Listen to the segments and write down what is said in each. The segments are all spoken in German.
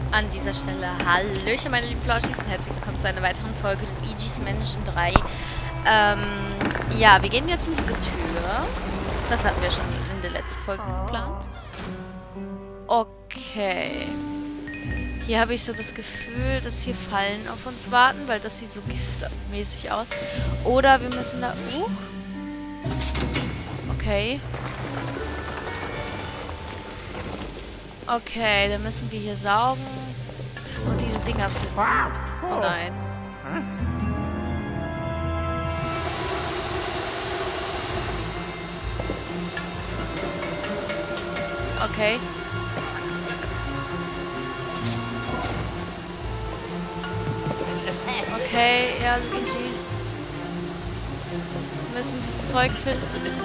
An dieser Stelle, hallöchen meine lieben Flauschis und herzlich willkommen zu einer weiteren Folge Luigi's Mansion 3. Ja, wir gehen jetzt in diese Tür. Das hatten wir schon in der letzten Folge geplant. Okay. Hier habe ich so das Gefühl, dass hier Fallen auf uns warten, weil das sieht so giftmäßig aus. Oder wir müssen da... Okay. Okay, dann müssen wir hier saugen und diese Dinger finden. Oh nein. Okay. Okay, ja, Luigi. Wir müssen dieses Zeug finden.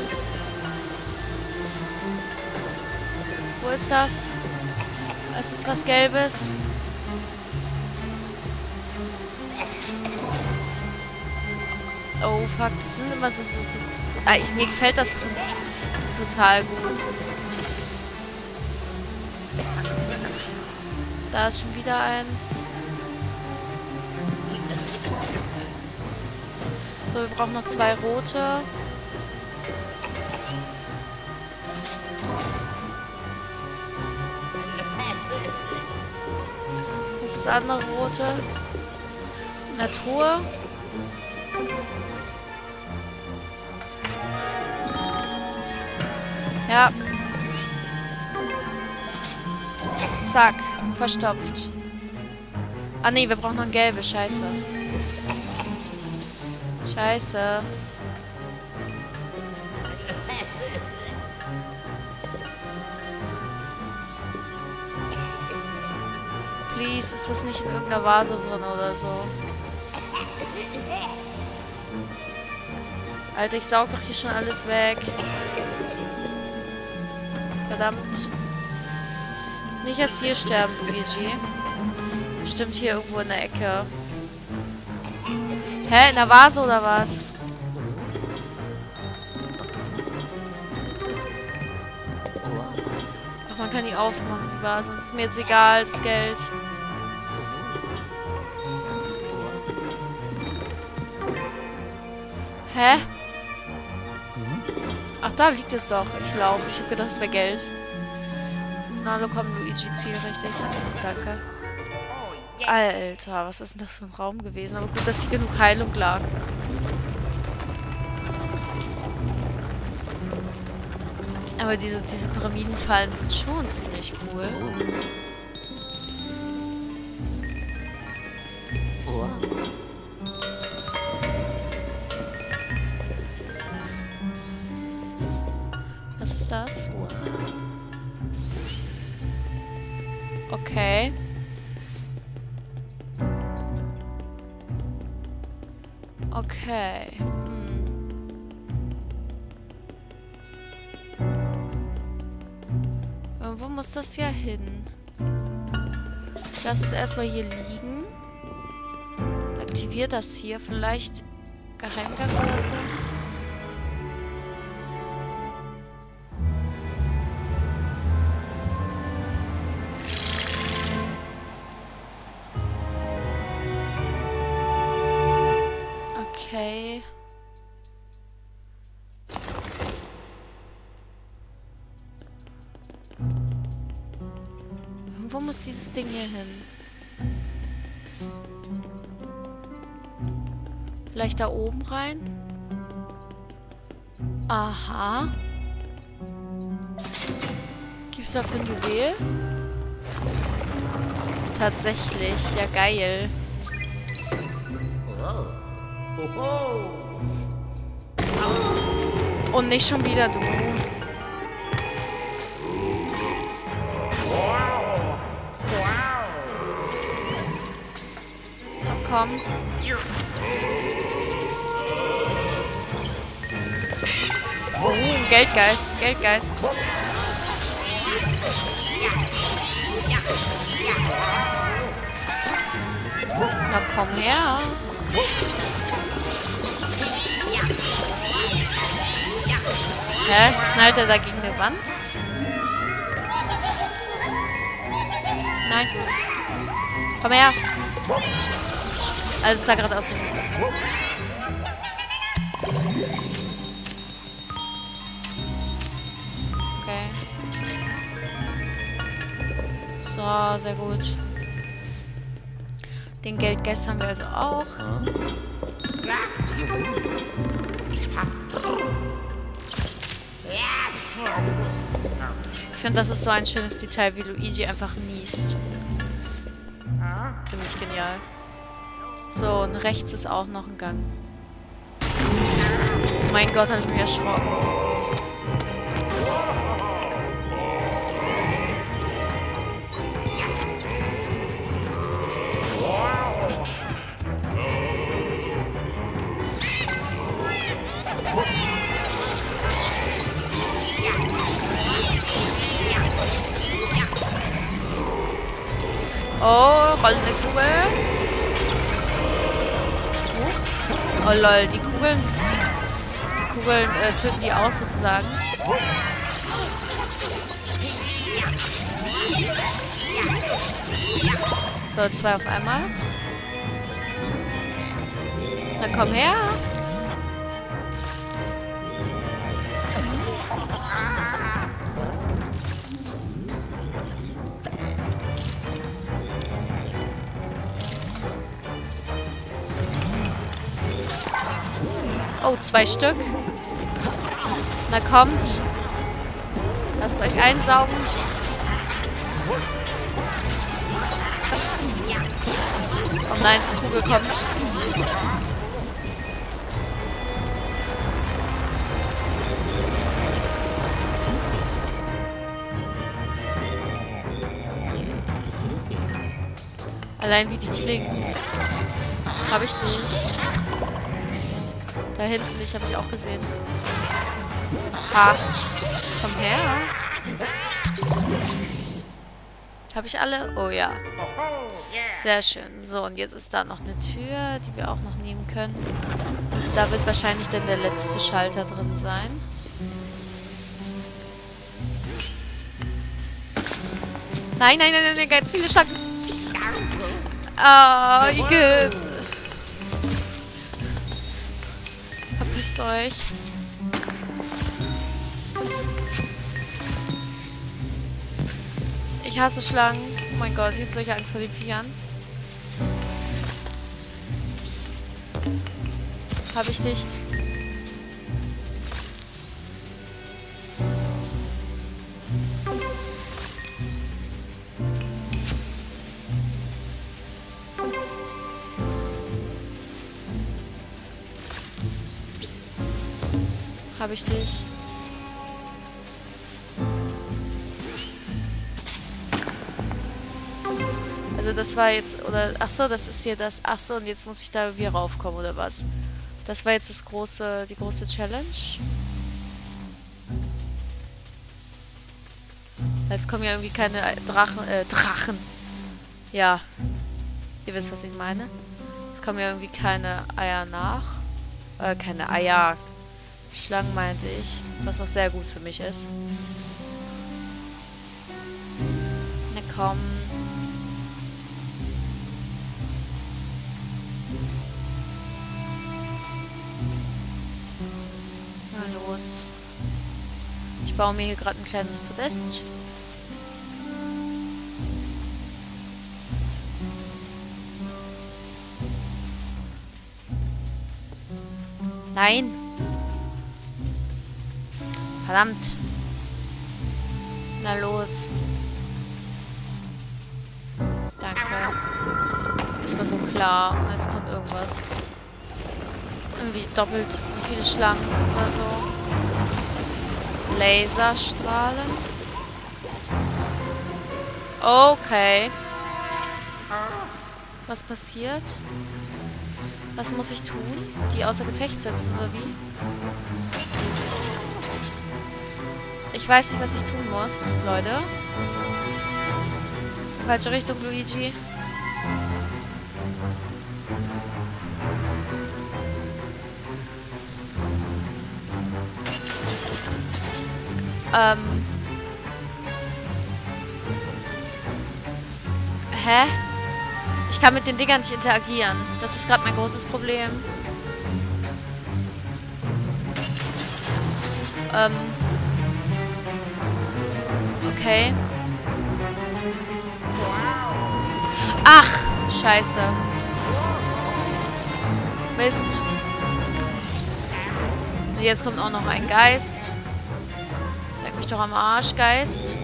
Wo ist das? Es ist was Gelbes. Oh, fuck. Das sind immer so... mir gefällt das total gut. Da ist schon wieder eins. So, wir brauchen noch 2 rote. Was ist das andere rote? In der Truhe. Ja. Zack. Verstopft. Ah ne, wir brauchen noch ein gelbes. Scheiße. Scheiße. Please, ist das nicht in irgendeiner Vase drin oder so? Alter, ich saug doch hier schon alles weg. Verdammt. Nicht jetzt hier sterben, Luigi. Bestimmt hier irgendwo in der Ecke. Hä? In der Vase oder was? Ach, man kann die aufmachen, die Vase. Das ist mir jetzt egal, das Geld. Hä? Ach, da liegt es doch. Ich glaube, ich habe gedacht, es wäre Geld. Na, komm, Luigi, zielrichtig. Danke. Alter, was ist denn das für ein Raum gewesen? Aber gut, dass hier genug Heilung lag. Aber diese Pyramidenfallen sind schon ziemlich cool. Was ist das? Okay. Okay. Wo muss das ja hin? Ich lasse es erstmal hier liegen. Aktiviere das hier. Vielleicht Geheimgang oder so. Okay. Wo muss dieses Ding hier hin? Vielleicht da oben rein? Aha. Gibt's dafür ein Juwel? Tatsächlich. Ja, geil. Und nicht schon wieder du. Ach, komm. Oh, Geldgeist, Geldgeist. Na komm her. Hä? Knallt er da gegen eine Wand? Nein. Komm her. Also es sah gerade aus wie... Okay. So, sehr gut. Den Geldgäst haben wir also auch. Ich finde, das ist so ein schönes Detail, wie Luigi einfach niest. Finde ich genial. So, und rechts ist auch noch ein Gang. Oh mein Gott, habe ich mich erschrocken. Oh, rollende Kugel. Oh lol, die Kugeln töten die auch sozusagen. So, 2 auf einmal. Na komm her. Oh, 2 Stück. Na kommt. Lasst euch einsaugen. Oh nein, die Kugel kommt. Allein wie die klingen. Habe ich nicht. Da hinten, dich habe ich auch gesehen. Ha. Komm her. Habe ich alle? Oh ja. Sehr schön. So, und jetzt ist da noch eine Tür, die wir auch noch nehmen können. Da wird wahrscheinlich dann der letzte Schalter drin sein. Nein, nein, nein, nein, ganz viele Schlangen. Ah, Igitt. Verpisst euch. Ich hasse Schlangen. Oh mein Gott, ich habe solche Angst vor den Viechern. Habe ich dich? Habe ich dich? Also das war jetzt, oder, ach so, das ist hier das, ach so, und jetzt muss ich da wieder raufkommen, oder was? Das war jetzt die große Challenge. Es kommen ja irgendwie keine Drachen. Ja. Ihr wisst, was ich meine. Es kommen ja irgendwie keine Eier nach. Keine Eier. Schlangen meinte ich. Was auch sehr gut für mich ist. Na komm. Na los. Ich baue mir hier gerade ein kleines Podest. Nein. Verdammt. Na los. Danke. Es war so klar. Und es kommt irgendwas. Irgendwie doppelt so viele Schlangen oder so. Laserstrahlen. Okay. Was passiert? Was muss ich tun? Die außer Gefecht setzen, oder wie? Ich weiß nicht, was ich tun muss, Leute. Falsche Richtung, Luigi. Hä? Ich kann mit den Dingern nicht interagieren. Das ist gerade mein großes Problem. Okay. Ach, scheiße. Mist. Und jetzt kommt auch noch ein Geist. Leck mich doch am Arsch, Geist.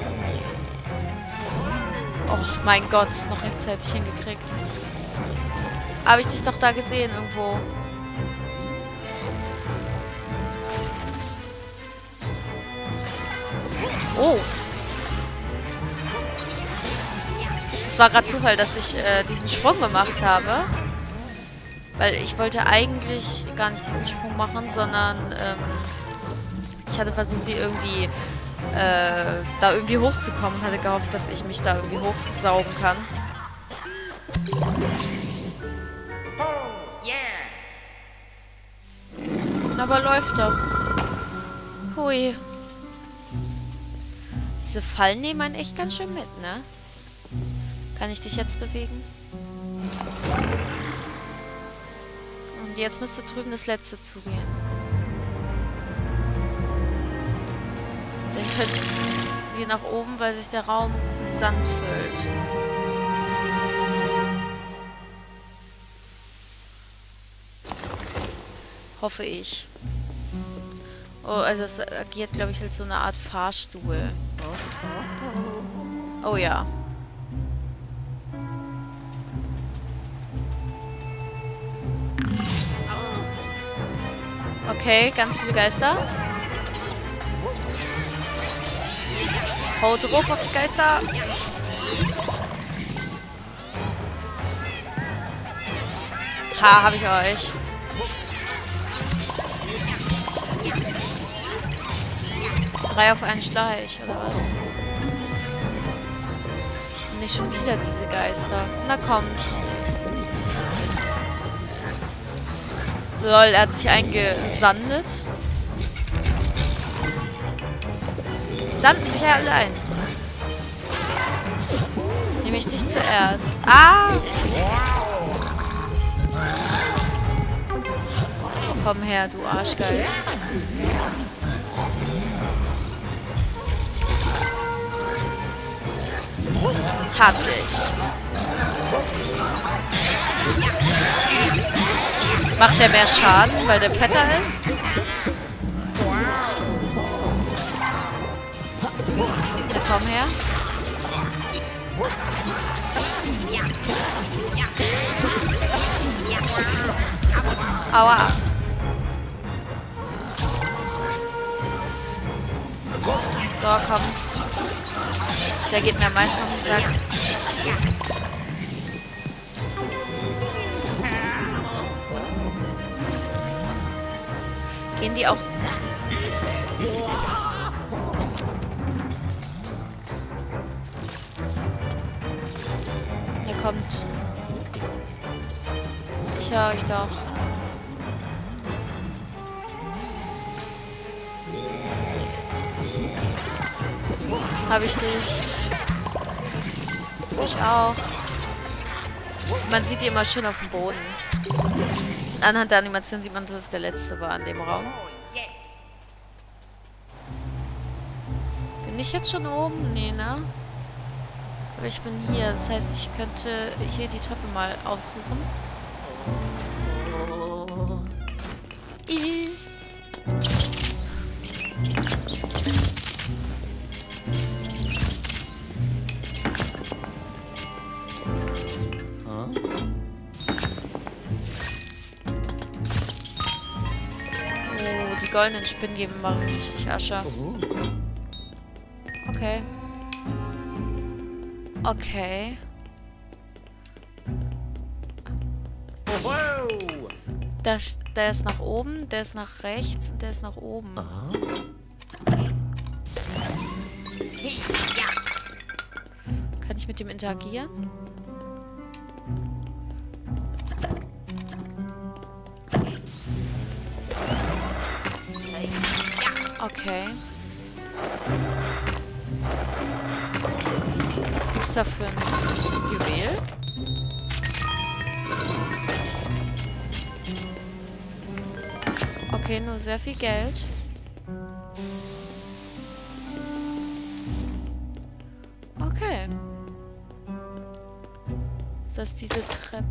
Oh mein Gott, noch rechtzeitig hingekriegt. Habe ich dich doch da gesehen irgendwo. Oh. Es war gerade Zufall, dass ich diesen Sprung gemacht habe. Weil ich wollte eigentlich gar nicht diesen Sprung machen, sondern ich hatte versucht, die irgendwie da irgendwie hochzukommen und hatte gehofft, dass ich mich da irgendwie hochsaugen kann. Aber läuft doch. Hui. Diese Fallen nehmen einen echt ganz schön mit, ne? Kann ich dich jetzt bewegen? Und jetzt müsste drüben das letzte zugehen. Dann könnten wir nach oben, weil sich der Raum mit Sand füllt. Hoffe ich. Oh, also es agiert, glaube ich, als so eine Art Fahrstuhl. Oh ja. Okay, ganz viele Geister. Haut drauf auf die Geister. Ha, hab ich euch. Drei auf einen Schleich, oder was? Nicht schon wieder diese Geister. Na kommt. Lol, er hat sich eingesandet. Sanden sich ja alle ein. Nehme ich dich zuerst. Ah! Komm her, du Arschgeist. Hab dich. Macht der mehr Schaden, weil der fetter ist? Ja, komm her. Aua. So, komm. Der geht mir am meisten auf den Sack. Gehen die auch... Der kommt. Ich höre euch doch. Hab ich dich. Ich auch. Man sieht die immer schön auf dem Boden. Anhand der Animation sieht man, dass es der letzte war in dem Raum. Bin ich jetzt schon oben? Nee, ne? Aber ich bin hier. Das heißt, ich könnte hier die Treppe mal aussuchen. Die goldenen Spinnen geben mal richtig Asche. Okay. Okay. Der ist nach oben, der ist nach rechts und der ist nach oben. Kann ich mit dem interagieren? Okay. Gibt's dafür ein Juwel? Okay, nur sehr viel Geld. Okay. Ist das diese Treppe?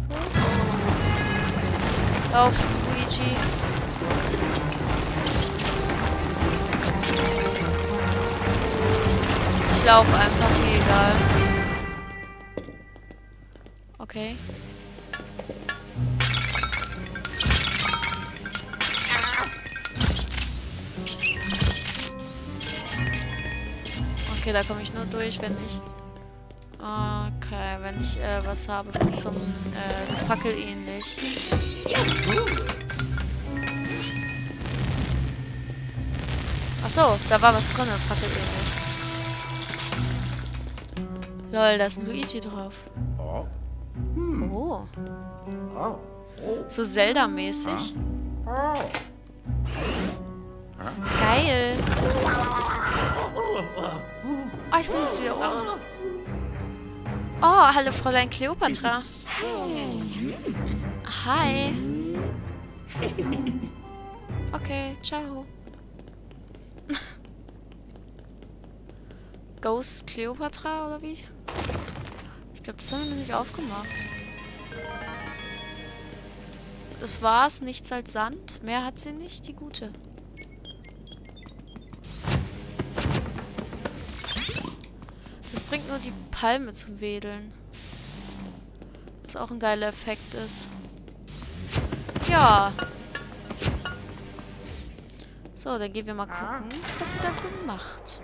Lauf, Luigi. Ich laufe einfach, mir egal. Okay. Okay, da komme ich nur durch, wenn ich... Okay, wenn ich was habe zum so Fackel ähnlich. Achso, da war was drin, Fackel ähnlich. Lol, da ist ein Luigi drauf. Oh. So Zelda-mäßig. Geil. Oh, ich bin jetzt wieder oben. Oh, hallo Fräulein Kleopatra. Hi. Okay, ciao. Ghost Kleopatra oder wie? Ich glaube, das haben wir noch nicht aufgemacht. Das war's, nichts als Sand. Mehr hat sie nicht, die Gute. Das bringt nur die Palme zum Wedeln. Was auch ein geiler Effekt ist. Ja. So, dann gehen wir mal gucken, was sie da drüben macht.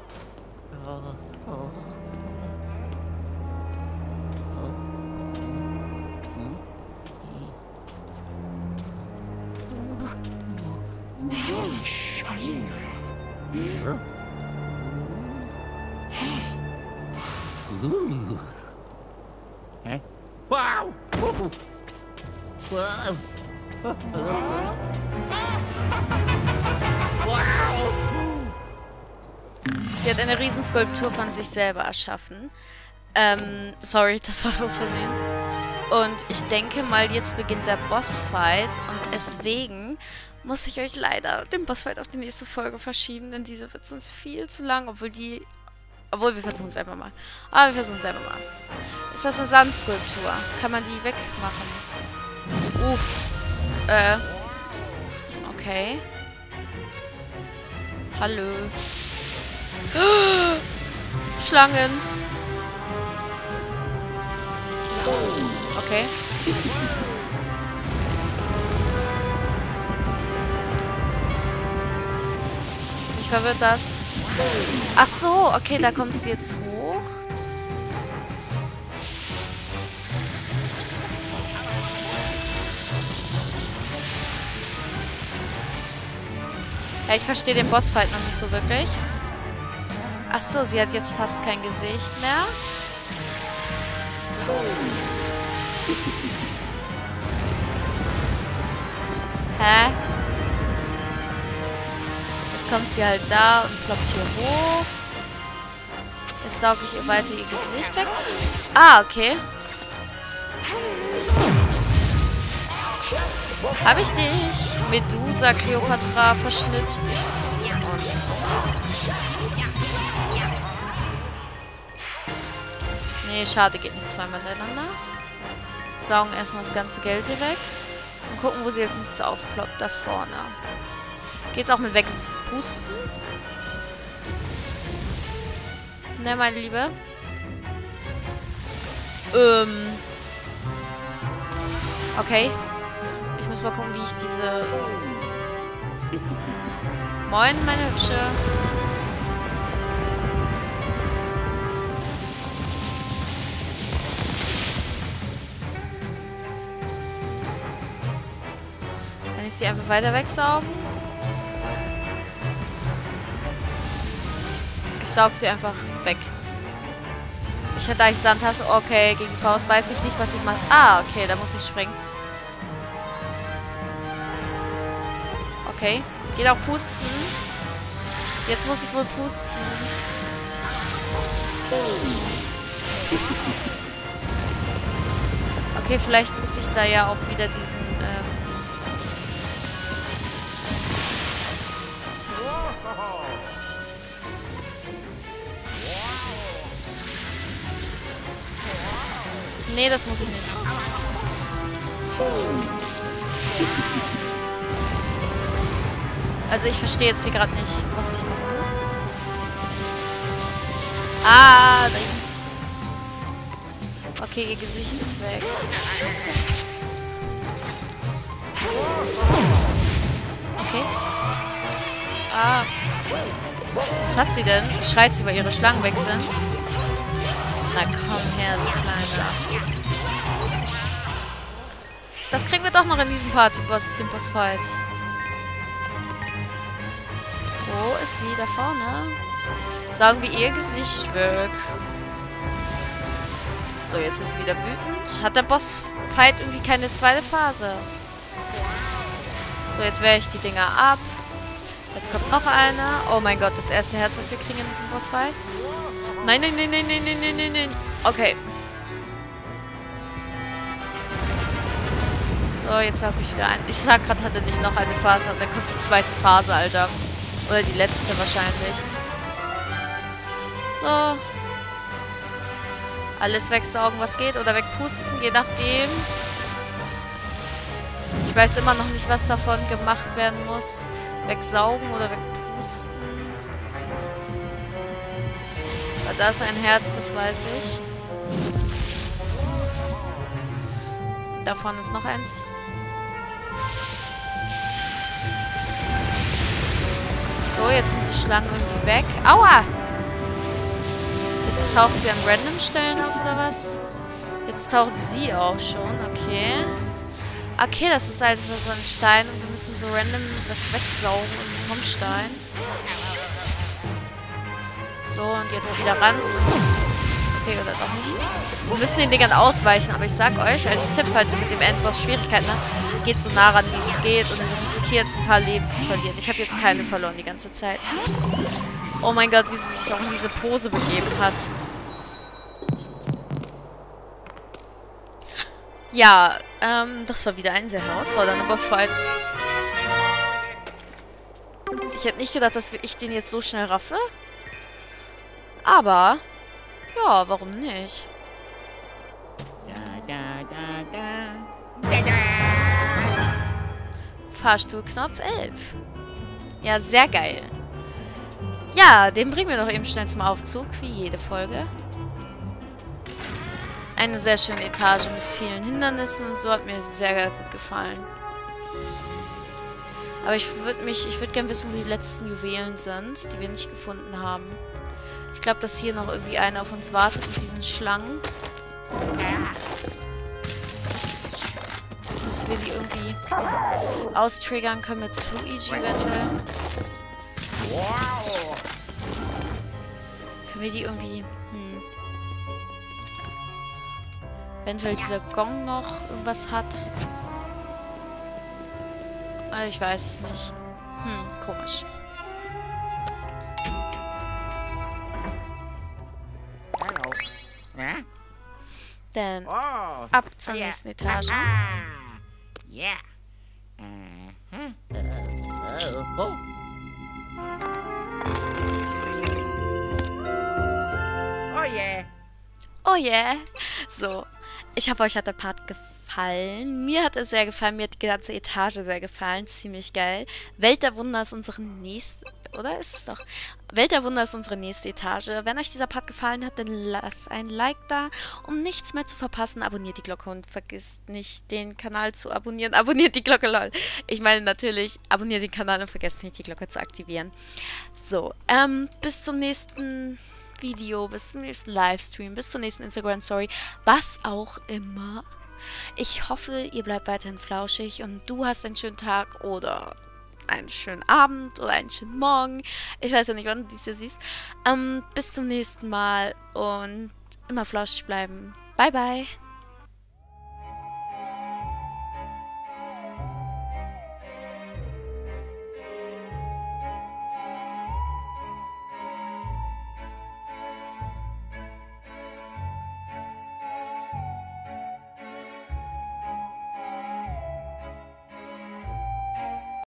Wow! Sie hat eine Riesenskulptur von sich selber erschaffen. Sorry, das war aus Versehen. Und ich denke mal, jetzt beginnt der Bossfight und deswegen muss ich euch leider den Bossfight auf die nächste Folge verschieben, denn diese wird sonst viel zu lang, obwohl wir versuchen es einfach mal. Aber wir versuchen es einfach mal. Ist das eine Sandskulptur? Kann man die wegmachen? Uff. Okay. Hallo. Schlangen. Okay. Mich verwirrt das. Ach so, okay, da kommt sie jetzt hoch. Ja, ich verstehe den Bossfight noch nicht so wirklich. Ach so, sie hat jetzt fast kein Gesicht mehr. Hä? Jetzt kommt sie halt da und ploppt hier hoch. Jetzt sauge ich ihr weiter ihr Gesicht weg. Ah, okay. Hab ich dich? Medusa, Kleopatra, Verschnitt. Nee, schade, geht nicht zweimal hintereinander. Saugen erstmal das ganze Geld hier weg. Und gucken, wo sie jetzt nicht aufploppt. Da vorne. Geht's auch mit Wegpusten? Ne, meine Liebe? Okay. Ich muss mal gucken, wie ich diese... Moin, meine Hübsche. Kann ich sie einfach weiter wegsaugen? Ich saug sie einfach weg. Da ich Sand hasse, okay, gegen die Faust weiß ich nicht, was ich mache. Ah, okay, da muss ich springen. Okay, geht auch pusten. Jetzt muss ich wohl pusten. Okay, vielleicht muss ich da ja auch wieder diesen, Nee, das muss ich nicht. Also ich verstehe jetzt hier gerade nicht, was ich machen muss. Ah, da hinten. Okay, ihr Gesicht ist weg. Okay. Ah. Was hat sie denn? Schreit sie, weil ihre Schlangen weg sind? Na komm her, du Kleiner. Das kriegen wir doch noch in diesem Part, den Bossfight. Wo ist sie? Da vorne? Sagen wir ihr Gesicht weg. So, jetzt ist sie wieder wütend. Hat der Bossfight irgendwie keine zweite Phase? So, jetzt wehre ich die Dinger ab. Jetzt kommt noch einer. Oh mein Gott, das erste Herz, was wir kriegen in diesem Bossfight. Nein, nein, nein, nein, nein, nein, nein, nein, nein. Okay. So, jetzt sag ich wieder ein. Ich sag gerade, hatte nicht noch eine Phase. Und dann kommt die zweite Phase, Alter. Oder die letzte wahrscheinlich. So. Alles wegsaugen, was geht. Oder wegpusten, je nachdem. Ich weiß immer noch nicht, was davon gemacht werden muss. Wegsaugen oder wegpusten. Aber da ist ein Herz, das weiß ich. Da vorne ist noch eins. So, jetzt sind die Schlangen irgendwie weg. Aua! Jetzt taucht sie an random Stellen auf, oder was? Jetzt taucht sie auch schon, okay. Okay, das ist also so ein Stein und wir müssen so random das wegsaugen vom Stein. So, und jetzt wieder ran. Okay, oder doch nicht. Wir müssen den Dingern ausweichen, aber ich sag euch als Tipp, falls ihr mit dem Endboss Schwierigkeiten habt, geht so nah ran, wie es geht und riskiert ein paar Leben zu verlieren. Ich habe jetzt keine verloren die ganze Zeit. Oh mein Gott, wie sie sich auch in diese Pose begeben hat. Ja, das war wieder ein sehr herausfordernder Bossfight. Ich hätte nicht gedacht, dass ich den jetzt so schnell raffe. Aber, ja, warum nicht? Fahrstuhlknopf 11. Ja, sehr geil. Ja, den bringen wir doch eben schnell zum Aufzug, wie jede Folge. Eine sehr schöne Etage mit vielen Hindernissen und so, hat mir sehr gut gefallen. Aber ich würde gerne wissen, wo die letzten Juwelen sind, die wir nicht gefunden haben. Ich glaube, dass hier noch irgendwie einer auf uns wartet mit diesen Schlangen. Dass wir die irgendwie austriggern können mit Luigi eventuell. Können wir die irgendwie... Eventuell dieser Gong noch irgendwas hat. Ich weiß es nicht. Komisch. Dann ab zur nächsten Etage. Yeah. Oh yeah. Oh yeah. So. Ich hoffe, euch hat der Part gefallen. Mir hat er sehr gefallen. Mir hat die ganze Etage sehr gefallen. Ziemlich geil. Welt der Wunder ist unsere nächste... Oder ist es doch? Welt der Wunder ist unsere nächste Etage. Wenn euch dieser Part gefallen hat, dann lasst ein Like da. Um nichts mehr zu verpassen, abonniert die Glocke und vergisst nicht, den Kanal zu abonnieren. Abonniert die Glocke, lol. Ich meine natürlich, abonniert den Kanal und vergesst nicht, die Glocke zu aktivieren. So, bis zum nächsten... Video, bis zum nächsten Livestream, bis zur nächsten Instagram-Story, was auch immer. Ich hoffe, ihr bleibt weiterhin flauschig und du hast einen schönen Tag oder einen schönen Abend oder einen schönen Morgen. Ich weiß ja nicht, wann du dies hier siehst. Bis zum nächsten Mal und immer flauschig bleiben. Bye, bye.